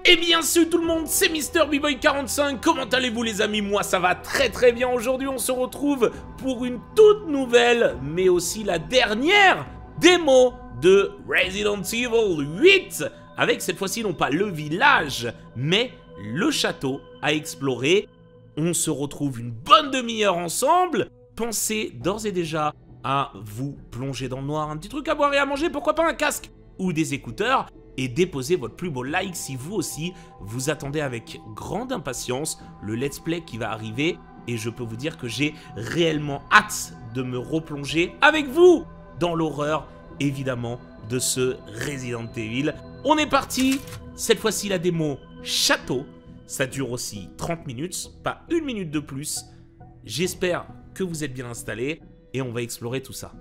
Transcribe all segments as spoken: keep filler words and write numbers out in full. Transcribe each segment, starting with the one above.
Eh bien salut tout le monde, c'est Mister B Boy quarante-cinq, comment allez-vous les amis? Moi ça va très très bien. Aujourd'hui on se retrouve pour une toute nouvelle, mais aussi la dernière démo de Resident Evil huit, avec cette fois-ci non pas le village, mais le château à explorer. On se retrouve une bonne demi-heure ensemble. Pensez d'ores et déjà à vous plonger dans le noir, un petit truc à boire et à manger, pourquoi pas un casque ou des écouteurs, et déposez votre plus beau like si vous aussi vous attendez avec grande impatience le let's play qui va arriver. Et je peux vous dire que j'ai réellement hâte de me replonger avec vous dans l'horreur évidemment de ce Resident Evil. On est parti, cette fois-ci la démo château, ça dure aussi trente minutes, pas une minute de plus. J'espère que vous êtes bien installés et on va explorer tout ça.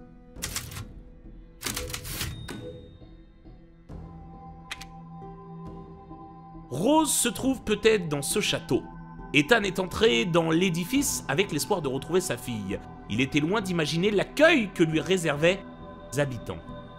Rose se trouve peut-être dans ce château. Ethan est entré dans l'édifice avec l'espoir de retrouver sa fille. Il était loin d'imaginer l'accueil que lui réservaient les habitants.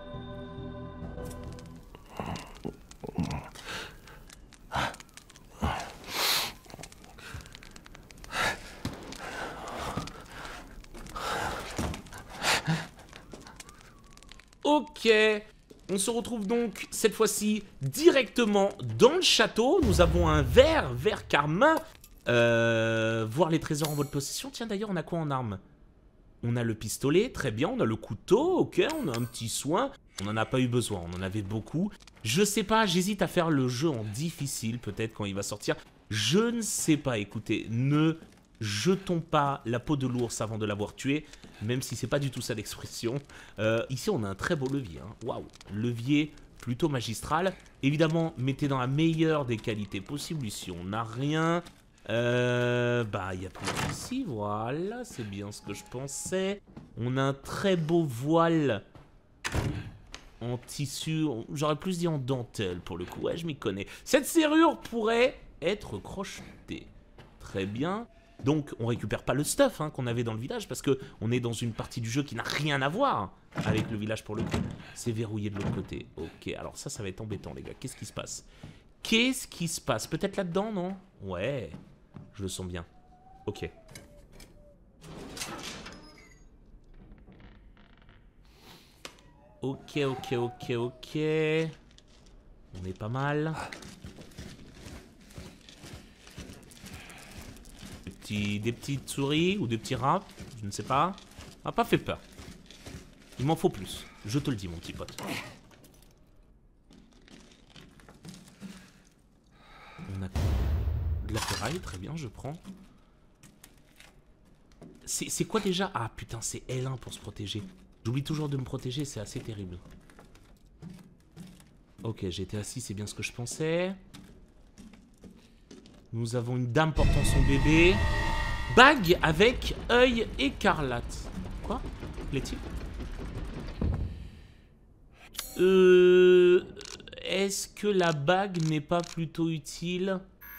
Ok. On se retrouve donc cette fois-ci directement dans le château. Nous avons un verre, verre carmin. Euh, voir les trésors en votre possession. Tiens d'ailleurs on a quoi en arme? On a le pistolet, très bien. On a le couteau, ok. On a un petit soin. On n'en a pas eu besoin, on en avait beaucoup. Je sais pas, j'hésite à faire le jeu en difficile peut-être quand il va sortir. Je ne sais pas, écoutez, ne jetons pas la peau de l'ours avant de l'avoir tué, même si c'est pas du tout ça l'expression. Euh, ici on a un très beau levier, hein. Waouh, levier plutôt magistral. Évidemment, mettez dans la meilleure des qualités possibles. Ici on n'a rien. Euh, bah il y a plus ici, voilà, c'est bien ce que je pensais. On a un très beau voile en tissu, j'aurais plus dit en dentelle pour le coup, ouais je m'y connais. Cette serrure pourrait être crochetée, très bien. Donc on récupère pas le stuff hein, qu'on avait dans le village parce que on est dans une partie du jeu qui n'a rien à voir avec le village pour le coup. C'est verrouillé de l'autre côté. Ok, alors ça, ça va être embêtant les gars. Qu'est-ce qui se passe? Qu'est-ce qui se passe? Peut-être là-dedans, non? Ouais, je le sens bien. Ok. Ok, ok, ok, ok. On est pas mal. Des petites souris ou des petits rats, je ne sais pas. Ça m'a pas fait peur. Il m'en faut plus, je te le dis mon petit pote. On a de la ferraille, très bien, je prends. C'est quoi déjà? Ah putain, c'est L un pour se protéger. J'oublie toujours de me protéger, c'est assez terrible. Ok, j'étais assis, c'est bien ce que je pensais. Nous avons une dame portant son bébé. Bague avec œil écarlate. Quoi? Plaît-il? Euh... Est-ce que la bague n'est pas plutôt utile?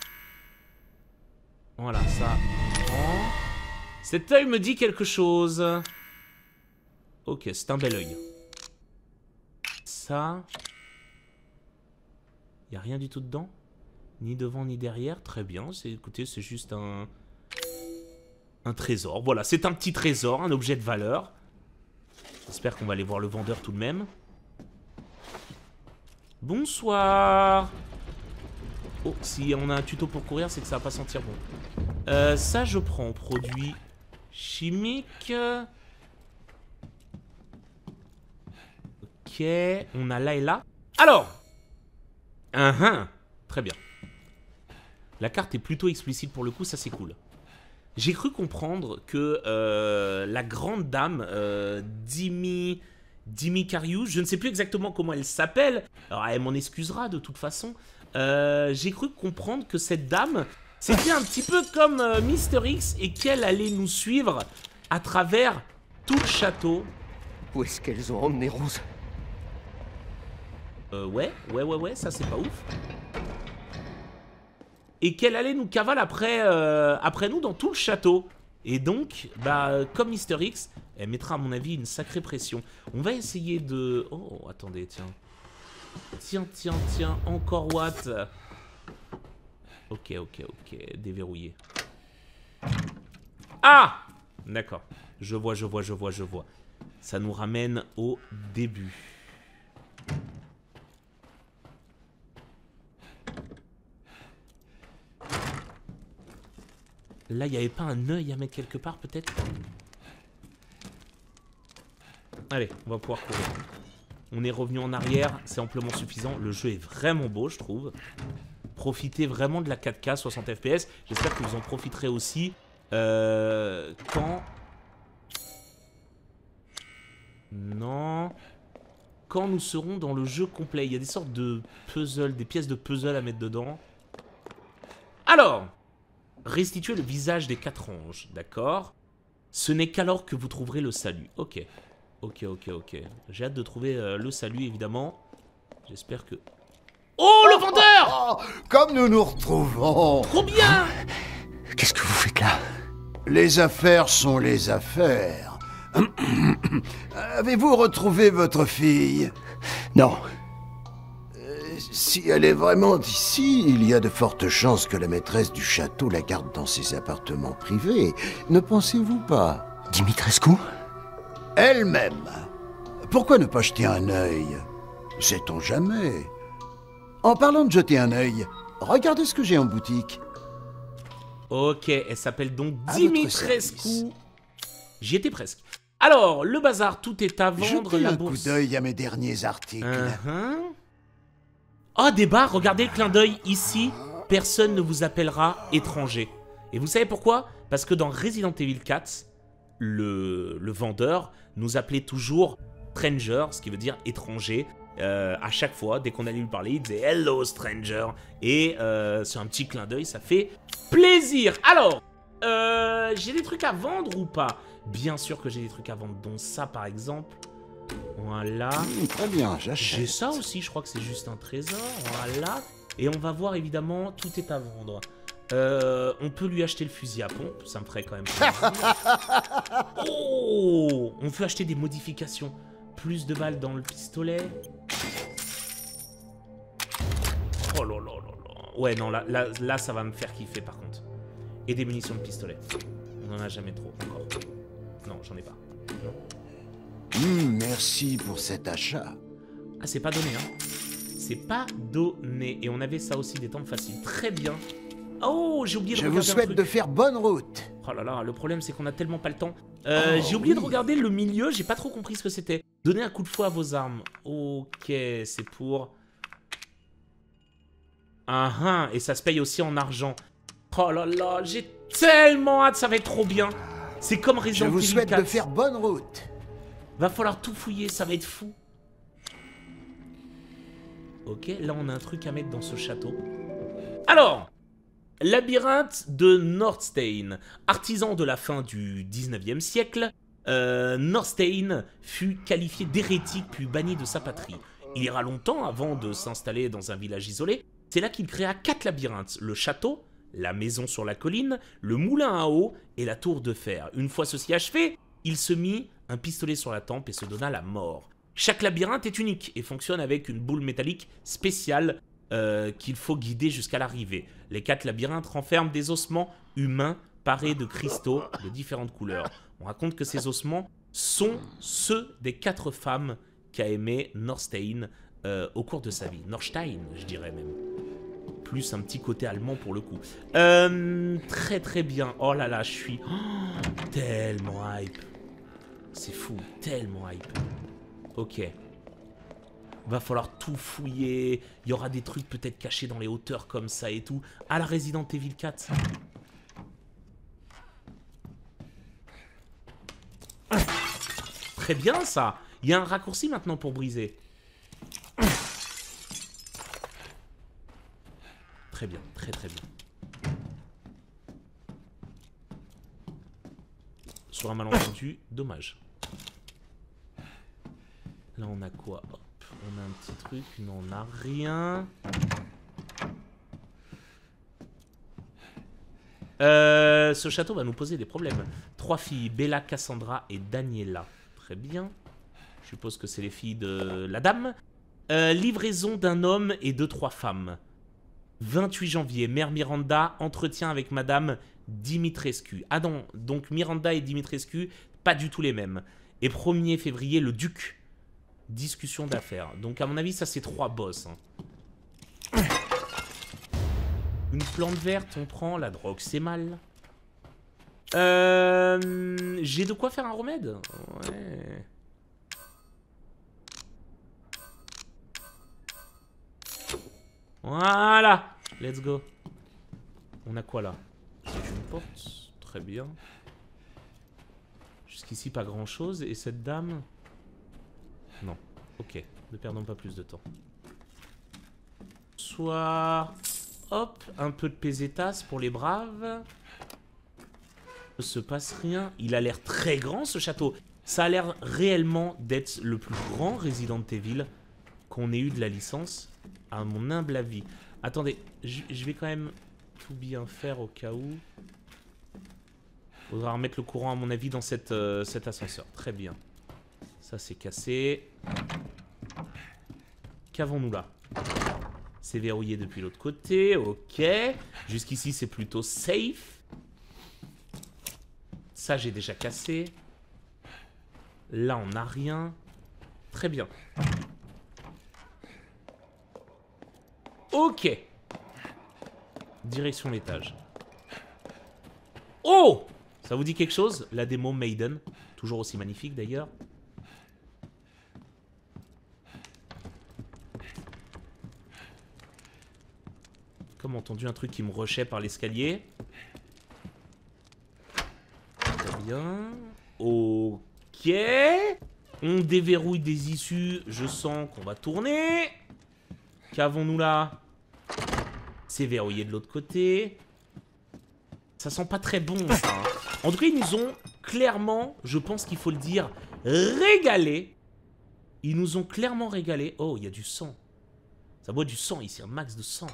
Voilà, ça. Oh. Cet œil me dit quelque chose. Ok, c'est un bel œil. Ça. Il n'y a rien du tout dedans? Ni devant ni derrière, très bien. Écoutez, c'est juste un... Un trésor. Voilà, c'est un petit trésor, un objet de valeur. J'espère qu'on va aller voir le vendeur tout de même. Bonsoir. Oh, si on a un tuto pour courir, c'est que ça va pas sentir bon. Euh, ça, je prends. Produit chimique. Ok, on a là et là. Alors. Uh -huh. Très bien. La carte est plutôt explicite pour le coup, ça c'est cool. J'ai cru comprendre que euh, la grande dame, euh, Dimi, Dimi Carius, je ne sais plus exactement comment elle s'appelle, alors elle m'en excusera de toute façon, euh, j'ai cru comprendre que cette dame, c'était un petit peu comme euh, Mister X et qu'elle allait nous suivre à travers tout le château. Où est-ce qu'elles ont emmené Rose? Euh, ouais, ouais, ouais, ouais, ça c'est pas ouf. Et qu'elle allait nous cavaler après, euh, après nous dans tout le château. Et donc, bah, comme Mister X, elle mettra à mon avis une sacrée pression. On va essayer de... Oh, attendez, tiens. Tiens, tiens, tiens, encore what? Ok, ok, ok. Déverrouillé. Ah! D'accord. Je vois, je vois, je vois, je vois. Ça nous ramène au début. Là, il n'y avait pas un œil à mettre quelque part, peut-être? Allez, on va pouvoir courir. On est revenu en arrière, c'est amplement suffisant. Le jeu est vraiment beau, je trouve. Profitez vraiment de la quatre K, soixante F P S. J'espère que vous en profiterez aussi euh, quand... Non... Quand nous serons dans le jeu complet. Il y a des sortes de puzzles, des pièces de puzzle à mettre dedans. Alors, restituez le visage des quatre anges, d'accord? Ce n'est qu'alors que vous trouverez le salut. Ok. Ok, ok, ok. J'ai hâte de trouver euh, le salut, évidemment. J'espère que... Oh, le vendeur! Oh, oh, comme nous nous retrouvons. Trop bien! Qu'est-ce que vous faites là? Les affaires sont les affaires. Avez-vous retrouvé votre fille? Non. Euh, si elle est vraiment ici, il y a de fortes chances que la maîtresse du château la garde dans ses appartements privés. Ne pensez-vous pas? Dimitrescu? Elle-même. Pourquoi ne pas jeter un œil? Sait-on jamais? En parlant de jeter un œil, regardez ce que j'ai en boutique. Ok, elle s'appelle donc À votre Dimitrescu. service. J'y étais presque. Alors, le bazar, tout est à vendre. Jetez La un bourse. coup d'œil à mes derniers articles. Uh-huh. Oh, des bars, regardez le clin d'œil ici. Personne ne vous appellera étranger. Et vous savez pourquoi? Parce que dans Resident Evil quatre, le, le vendeur nous appelait toujours Stranger, ce qui veut dire étranger. Euh, à chaque fois, dès qu'on allait lui parler, il disait Hello Stranger. Et euh, sur un petit clin d'œil, ça fait plaisir. Alors, euh, j'ai des trucs à vendre ou pas? Bien sûr que j'ai des trucs à vendre, dont ça par exemple. Voilà. Mmh, très bien, j'achète. J'ai ça aussi, je crois que c'est juste un trésor. Voilà. Et on va voir évidemment, tout est à vendre. Euh, on peut lui acheter le fusil à pompe, ça me ferait quand même plaisir. Oh, on peut acheter des modifications. Plus de balles dans le pistolet. Oh là là là là. Ouais, non, là, là, là, ça va me faire kiffer par contre. Et des munitions de pistolet. On n'en a jamais trop encore. Non, j'en ai pas. Non. Mmh, merci pour cet achat. Ah, c'est pas donné, hein. C'est pas donné. Et on avait ça aussi des temps faciles. Très bien. Oh, j'ai oublié de Je regarder vous un souhaite truc. de faire bonne route. Oh là là, le problème c'est qu'on a tellement pas le temps. Euh, Oh, j'ai oublié oui. de regarder le milieu, j'ai pas trop compris ce que c'était. Donnez un coup de fouet à vos armes. Ok, c'est pour... Ah ah, et ça se paye aussi en argent. Oh là là, j'ai tellement hâte, ça va être trop bien. C'est comme Je Resident vous Evil souhaite quatre. de faire bonne route. Va falloir tout fouiller, ça va être fou. Ok, là on a un truc à mettre dans ce château. Alors, labyrinthe de Nordstein. Artisan de la fin du dix-neuvième siècle, euh, Nordstein fut qualifié d'hérétique puis banni de sa patrie. Il ira longtemps avant de s'installer dans un village isolé. C'est là qu'il créa quatre labyrinthes. Le château, la maison sur la colline, le moulin à eau et la tour de fer. Une fois ceci achevé, il se mit un pistolet sur la tempe et se donna la mort. Chaque labyrinthe est unique et fonctionne avec une boule métallique spéciale euh, qu'il faut guider jusqu'à l'arrivée. Les quatre labyrinthes renferment des ossements humains parés de cristaux de différentes couleurs. On raconte que ces ossements sont ceux des quatre femmes qu'a aimé Nordstein euh, au cours de sa vie. Nordstein, je dirais même. Plus un petit côté allemand pour le coup. Euh, très très bien. Oh là là, je suis oh, tellement hype. C'est fou, tellement hype. Ok. Va falloir tout fouiller. Il y aura des trucs peut-être cachés dans les hauteurs comme ça et tout. À la Resident Evil quatre. Très bien ça. Il y a un raccourci maintenant pour briser. Très bien, très très bien. Sur un malentendu, dommage. Là on a quoi? Hop, on a un petit truc, non on n'a rien. Euh, ce château va nous poser des problèmes. Trois filles, Bella, Cassandra et Daniela. Très bien. Je suppose que c'est les filles de la dame. Euh, livraison d'un homme et de trois femmes. vingt-huit janvier, Mère Miranda, entretien avec Madame Dimitrescu. Ah non, donc Miranda et Dimitrescu, pas du tout les mêmes. Et premier février, le Duc. Discussion d'affaires. Donc à mon avis, ça c'est trois boss. Hein. Une plante verte, on prend. La drogue, c'est mal. Euh, J'ai de quoi faire un remède. Ouais. Voilà. Let's go. On a quoi là? C'est une porte. Très bien. Jusqu'ici, pas grand chose. Et cette dame? Non. Ok. Ne perdons pas plus de temps. Soit... Hop. Un peu de pesetas pour les braves. Ne se passe rien. Il a l'air très grand, ce château. Ça a l'air réellement d'être le plus grand Resident Evil qu'on ait eu de la licence, à mon humble avis. Attendez, je vais quand même tout bien faire au cas où. Faudra remettre le courant, à mon avis, dans cette, euh, cet ascenseur. Très bien. Ça, c'est cassé. Qu'avons-nous là? C'est verrouillé depuis l'autre côté. Ok. Jusqu'ici, c'est plutôt safe. Ça, j'ai déjà cassé. Là, on n'a rien. Très bien. Ok. Direction l'étage. Oh! Ça vous dit quelque chose? La démo Maiden. Toujours aussi magnifique, d'ailleurs. Comme entendu un truc qui me rushait par l'escalier. Très bien. Ok. On déverrouille des issues. Je sens qu'on va tourner. Qu'avons-nous là? C'est verrouillé de l'autre côté. Ça sent pas très bon, ça. Hein. En tout cas, ils nous ont clairement, je pense qu'il faut le dire, régalé. Ils nous ont clairement régalé. Oh, il y a du sang. Ça boit du sang ici, un max de sang.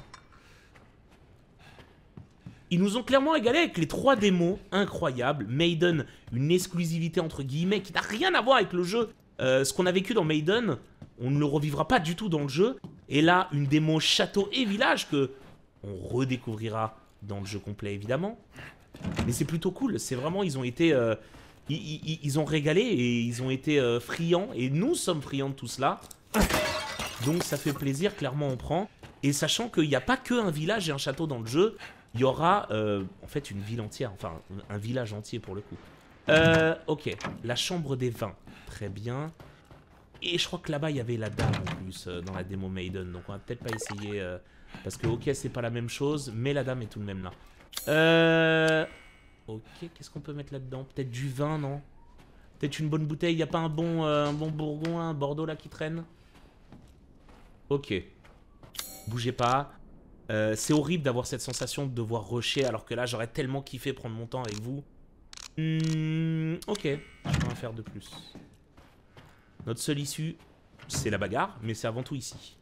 Ils nous ont clairement régalé avec les trois démos incroyables. Maiden, une exclusivité entre guillemets qui n'a rien à voir avec le jeu. Euh, ce qu'on a vécu dans Maiden, on ne le revivra pas du tout dans le jeu. Et là, une démo château et village que on redécouvrira dans le jeu complet, évidemment. Mais c'est plutôt cool. C'est vraiment, ils ont été... Euh, ils, ils, ils ont régalé et ils ont été euh, friands. Et nous sommes friands de tout cela. Donc ça fait plaisir, clairement on prend. Et sachant qu'il n'y a pas que un village et un château dans le jeu, il y aura euh, en fait une ville entière. Enfin, un village entier pour le coup. Euh, ok, la chambre des vins. Très bien. Et je crois que là-bas, il y avait la dame en plus euh, dans la démo Maiden. Donc on va peut-être pas essayer... Euh, parce que ok, c'est pas la même chose, mais la dame est tout de même là. Euh... Ok, qu'est-ce qu'on peut mettre là-dedans? Peut-être du vin, non? Peut-être une bonne bouteille. Il n'y a pas un bon, euh, un bon bourgogne, un Bordeaux là qui traîne? Ok. Bougez pas. Euh, c'est horrible d'avoir cette sensation de devoir rusher, alors que là, j'aurais tellement kiffé prendre mon temps avec vous. Mmh, ok, je peux en faire de plus. Notre seule issue, c'est la bagarre, mais c'est avant tout ici.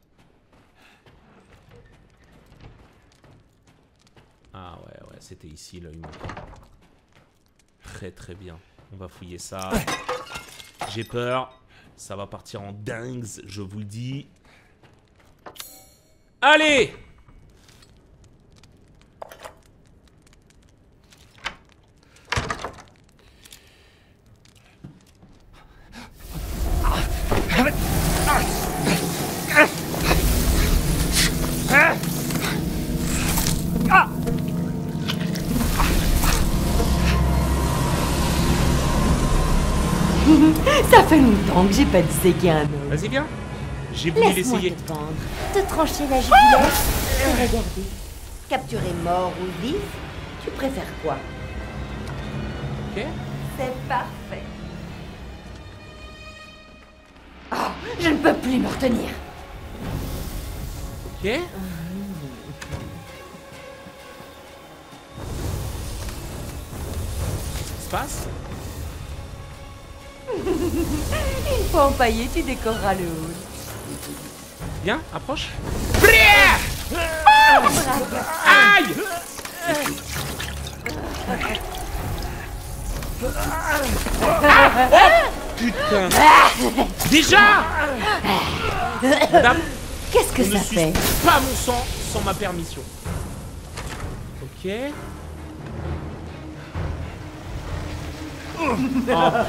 Ah ouais, ouais, c'était ici l'œil manquant. Très très bien. On va fouiller ça. J'ai peur. Ça va partir en dingues, je vous le dis. Allez! Ça fait longtemps que j'ai pas disséqué un homme. Vas-y, viens. J'ai voulu Laisse-moi l'essayer. te pendre, te trancher la jugulaire, te regarder. Capturer mort ou vif, tu préfères quoi? Ok. C'est parfait. Oh, je ne peux plus me retenir. Ok. Qu'est-ce qui se passe? Une fois empaillé, tu décoreras le hall. Viens, approche. Oh, Aïe! Ah, oh, putain! Déjà! Madame, Qu'est-ce que on ça ne fait? suce pas mon sang sans ma permission. Ok. Oh putain.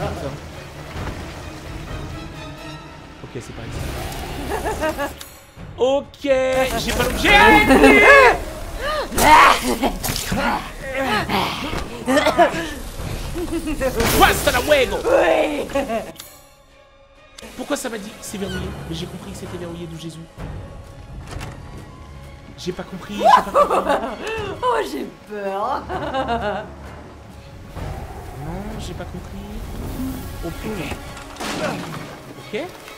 Ok, c'est pas ici. Ok, j'ai pas l'objet. Basta la huevo. Pourquoi ça m'a dit c'est verrouillé? Mais j'ai compris que c'était verrouillé d'où Jésus. J'ai pas compris, j'ai pas compris. Oh, j'ai peur. Non, j'ai pas compris. Oh putain. Ok.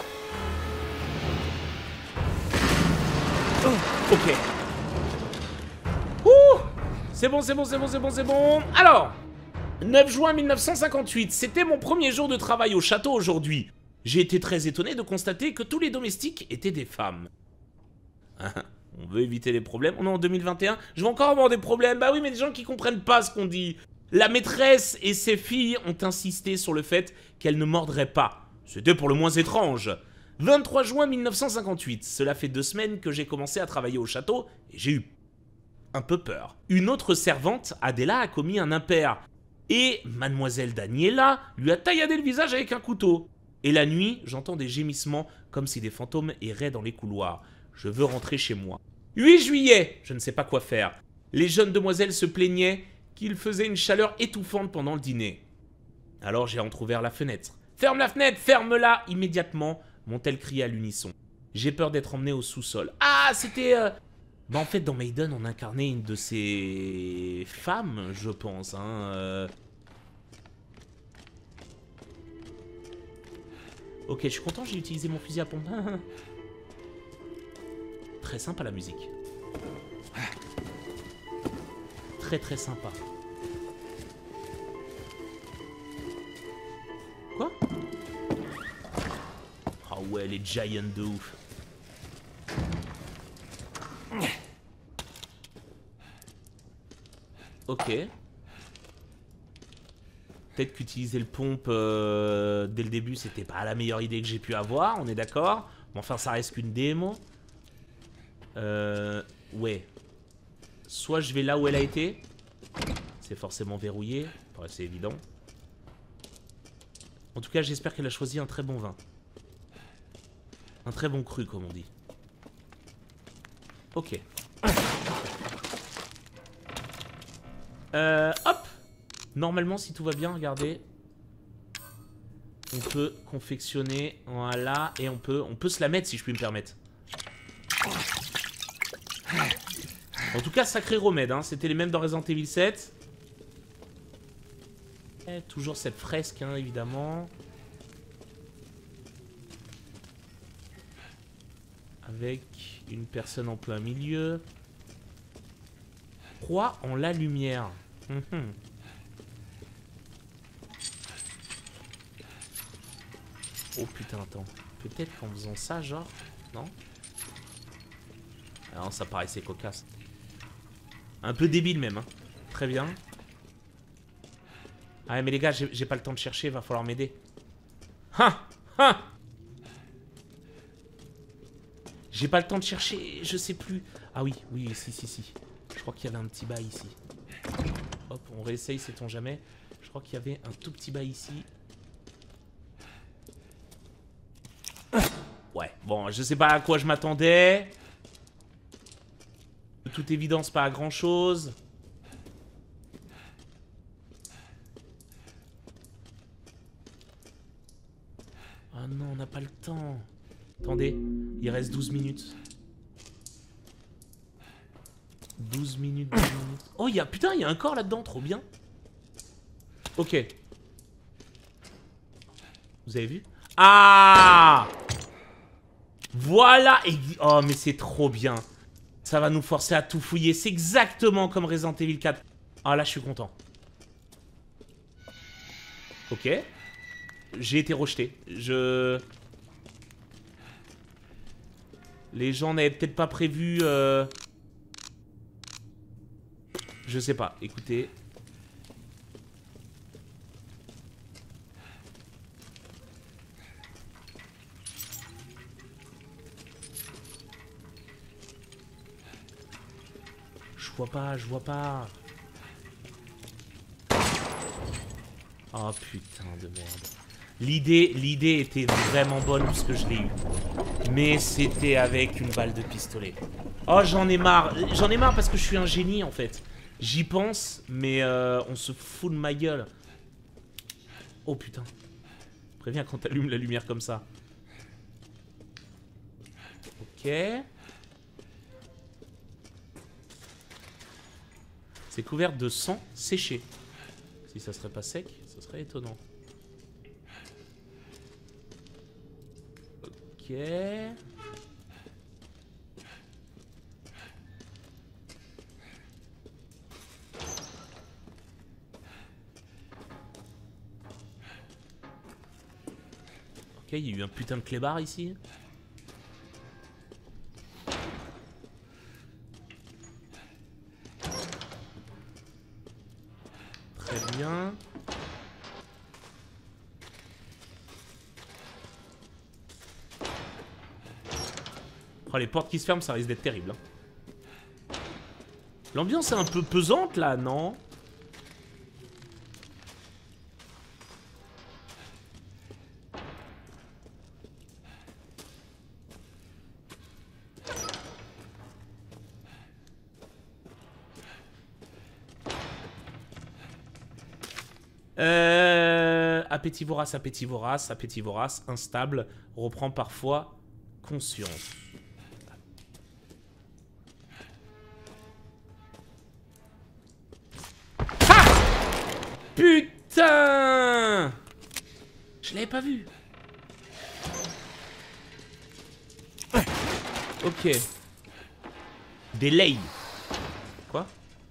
Ok. Ouh. C'est bon, c'est bon, c'est bon, c'est bon, c'est bon. Alors, neuf juin mille neuf cent cinquante-huit, c'était mon premier jour de travail au château aujourd'hui. J'ai été très étonné de constater que tous les domestiques étaient des femmes. On veut éviter les problèmes. On est en deux mille vingt et un. Je vais encore avoir des problèmes. Bah oui, mais des gens qui comprennent pas ce qu'on dit. La maîtresse et ses filles ont insisté sur le fait qu'elles ne mordraient pas. C'était pour le moins étrange. vingt-trois juin mille neuf cent cinquante-huit. Cela fait deux semaines que j'ai commencé à travailler au château et j'ai eu un peu peur. Une autre servante, Adela, a commis un impair. Et mademoiselle Daniela lui a tailladé le visage avec un couteau. Et la nuit, j'entends des gémissements comme si des fantômes erraient dans les couloirs. Je veux rentrer chez moi. huit juillet, je ne sais pas quoi faire. Les jeunes demoiselles se plaignaient qu'il faisait une chaleur étouffante pendant le dîner. Alors j'ai entrouvert la fenêtre. « Ferme la fenêtre, ferme-la » immédiatement, m'ont-elles crié à l'unisson. J'ai peur d'être emmené au sous-sol. Ah, c'était... Euh... Bah en fait, dans Maiden, on incarnait une de ces femmes, je pense. Hein, euh... Ok, je suis content, j'ai utilisé mon fusil à pompe. Très sympa la musique. Très très sympa. Quoi? Ah ouais, les giants de ouf. Ok. Peut-être qu'utiliser le pompe euh, dès le début, c'était pas la meilleure idée que j'ai pu avoir, on est d'accord. Mais enfin, ça reste qu'une démo. Euh... Ouais. Soit je vais là où elle a été. C'est forcément verrouillé. Ouais, c'est évident. En tout cas, j'espère qu'elle a choisi un très bon vin. Un très bon cru, comme on dit. Ok. Euh, hop. Normalement, si tout va bien, regardez. On peut confectionner. Voilà. Et on peut, on peut se la mettre, si je puis me permettre. En tout cas, sacré remède. Hein. C'était les mêmes dans Resident Evil sept. Et toujours cette fresque, hein, évidemment. Avec une personne en plein milieu. Croix en la lumière. Mmh. Oh putain, attends. Peut-être qu'en faisant ça, genre... Non? Ah non, ça paraissait cocasse. Un peu débile même, hein. Très bien. Ah mais les gars, j'ai pas le temps de chercher, va falloir m'aider. Ha! Ha! J'ai pas le temps de chercher, je sais plus. Ah oui, oui, si, si, si. Je crois qu'il y avait un petit bail ici. Hop, on réessaye, sait-on jamais. Je crois qu'il y avait un tout petit bail ici. Ouais, bon, je sais pas à quoi je m'attendais. De toute évidence, pas à grand-chose. Ah non, on n'a pas le temps. Attendez, il reste douze minutes. douze minutes, douze minutes. Oh, il y a... Putain, il y a un corps là-dedans, trop bien. Ok. Vous avez vu? Ah! Voilà. Et... Oh, mais c'est trop bien. Ça va nous forcer à tout fouiller. C'est exactement comme Resident Evil quatre. Ah, là, je suis content. Ok. J'ai été rejeté. Je... Les gens n'avaient peut-être pas prévu... Euh... Je sais pas. Écoutez... vois pas, je vois pas. Oh putain de merde. L'idée, l'idée était vraiment bonne puisque je l'ai eu. Mais c'était avec une balle de pistolet. Oh, j'en ai marre. J'en ai marre parce que je suis un génie en fait. J'y pense, mais euh, on se fout de ma gueule. Oh putain. Préviens quand t'allumes la lumière comme ça. Ok. C'est couvert de sang séché. Si ça serait pas sec, ça serait étonnant. Ok. Ok, il y a eu un putain de clébard ici. Très bien. Oh, les portes qui se ferment, ça risque d'être terrible. Hein. L'ambiance est un peu pesante là, non? Euh, appétit vorace, appétit vorace, appétit vorace, instable, reprend parfois conscience. Ah! Putain! Je l'avais pas vu. Ok. Delay. Quoi?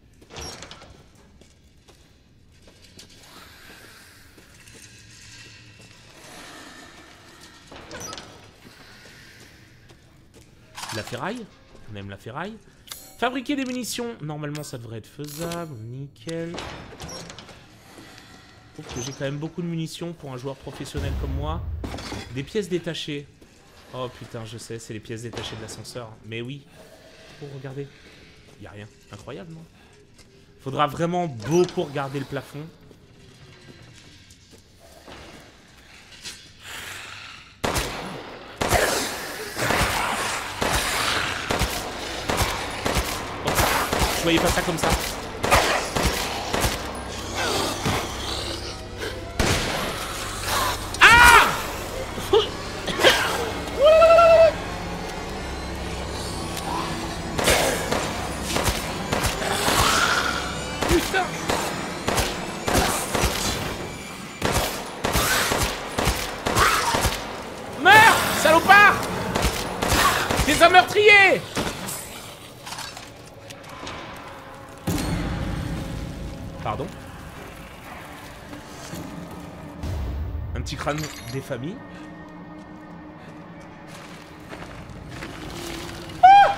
La ferraille, on aime la ferraille. Fabriquer des munitions, normalement ça devrait être faisable, nickel. Je trouve que j'ai quand même beaucoup de munitions pour un joueur professionnel comme moi. Des pièces détachées. Oh putain, je sais, c'est les pièces détachées de l'ascenseur. Mais oui. Oh, regardez. Il y a rien. Incroyable, non? Faudra vraiment beaucoup regarder le plafond. Je voyais pas ça comme ça. Ah! Putain! Meurs, salopard! T'es un meurtrier! Pardon. Un petit crâne des familles. Ah!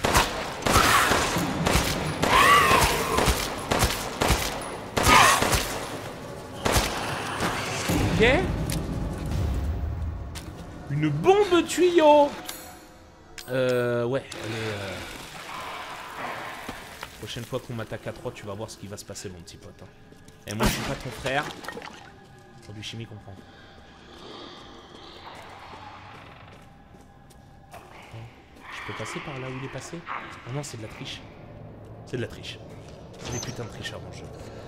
Ok. Une bombe tuyau. Euh, ouais, elle est... Euh... Prochaine fois qu'on m'attaque à trois, tu vas voir ce qui va se passer, mon petit pote. Hein. Et moi, je suis pas ton frère. Produit chimique, on prend. Je peux passer par là où il est passé? Oh non, c'est de la triche. C'est de la triche. C'est des putains de tricheurs dans le jeu.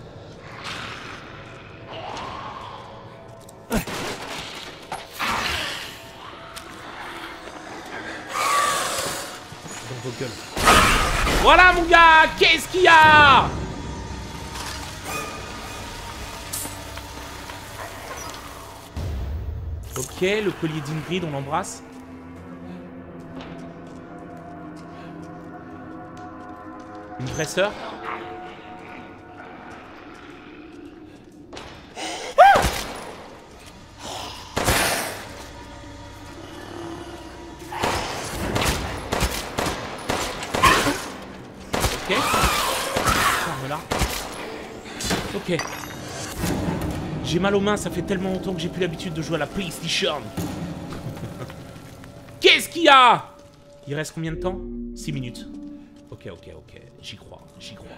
Dans vos gueules. Voilà mon gars, qu'est-ce qu'il y a? Ok, le collier d'Ingrid, on l'embrasse. Une vraie sœur. Ok. J'ai mal aux mains, ça fait tellement longtemps que j'ai plus l'habitude de jouer à la PlayStation. Qu'est-ce qu'il y a? Il reste combien de temps? six minutes. Ok, ok, ok. J'y crois. J'y crois.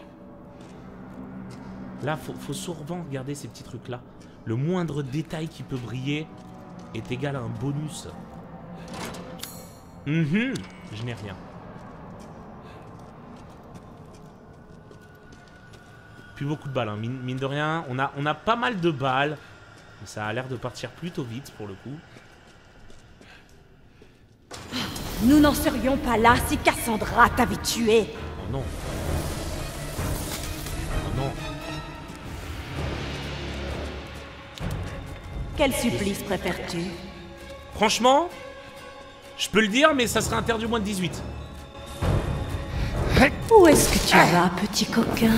Là, faut, faut souvent regarder ces petits trucs-là. Le moindre détail qui peut briller est égal à un bonus. Mhm. Je n'ai rien. Plus beaucoup de balles, hein. mine, mine de rien. On a, on a pas mal de balles. Mais ça a l'air de partir plutôt vite pour le coup. Nous n'en serions pas là si Cassandra t'avait tué. Oh non. Oh non. Quel supplice préfères-tu? Franchement, je peux le dire, mais ça serait interdit au moins de dix-huit. Où est-ce que tu vas, petit coquin?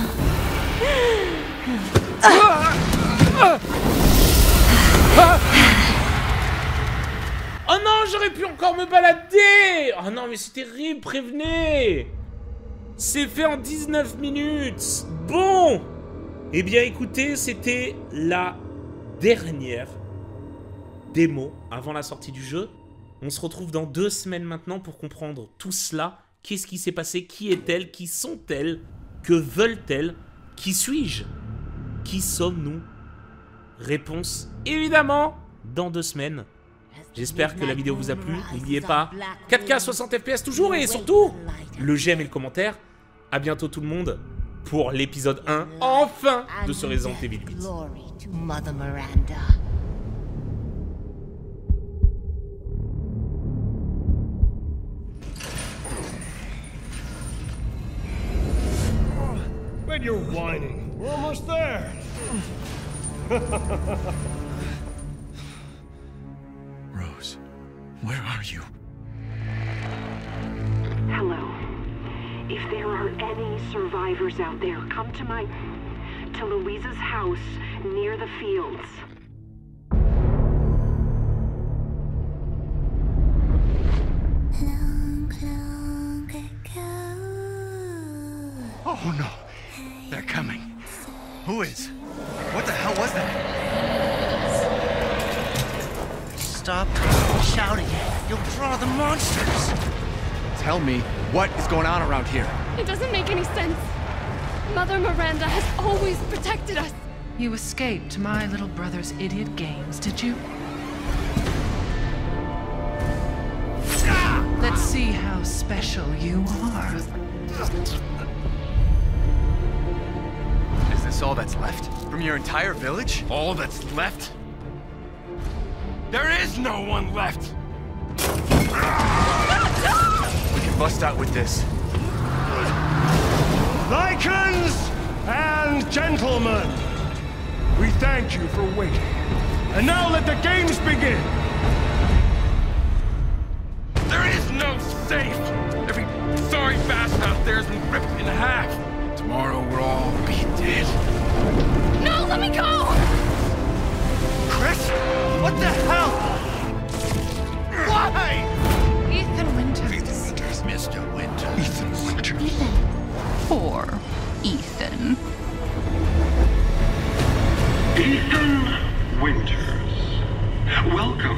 Oh non, j'aurais pu encore me balader. Oh non, mais c'est terrible, prévenez. C'est fait en dix-neuf minutes. Bon. Eh bien, écoutez, c'était la dernière démo avant la sortie du jeu. On se retrouve dans deux semaines maintenant pour comprendre tout cela. Qu'est-ce qui s'est passé? Qui est-elle? Qui sont-elles? Que veulent-elles? Qui suis-je? Qui sommes-nous? Réponse, évidemment, dans deux semaines. J'espère que la vidéo vous a plu. N'oubliez pas, quatre K soixante F P S toujours et surtout, le j'aime et le commentaire. A bientôt tout le monde pour l'épisode un, enfin, de ce Resident Evil huit. But you're whining. We're almost there. Rose, where are you? Hello. If there are any survivors out there, come to my... to Louisa's house near the fields. Oh no, they're coming. Who is? What the hell was that? Stop shouting. You'll draw the monsters. Tell me, what is going on around here? It doesn't make any sense. Mother Miranda has always protected us. You escaped my little brother's idiot games, did you? Let's see how special you are. Is this all that's left? From your entire village? All that's left? There is no one left! We can bust out with this. Lycans and gentlemen, we thank you for waiting. And now let the games begin! There is no safe! Every sorry bastard out there has been ripped in half. Tomorrow we'll all be dead. No, let me go! Chris? What the hell? Why? Ethan Winters. Ethan Winters. Mister Winters. Ethan Winters. Ethan. Poor Ethan. Ethan Winters. Welcome.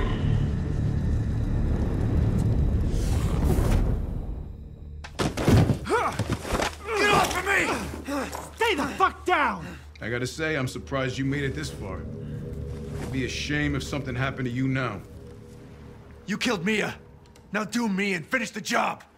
Get off of me! Stay the fuck down! I gotta say, I'm surprised you made it this far. It'd be a shame if something happened to you now. You killed Mia. Now do me and finish the job.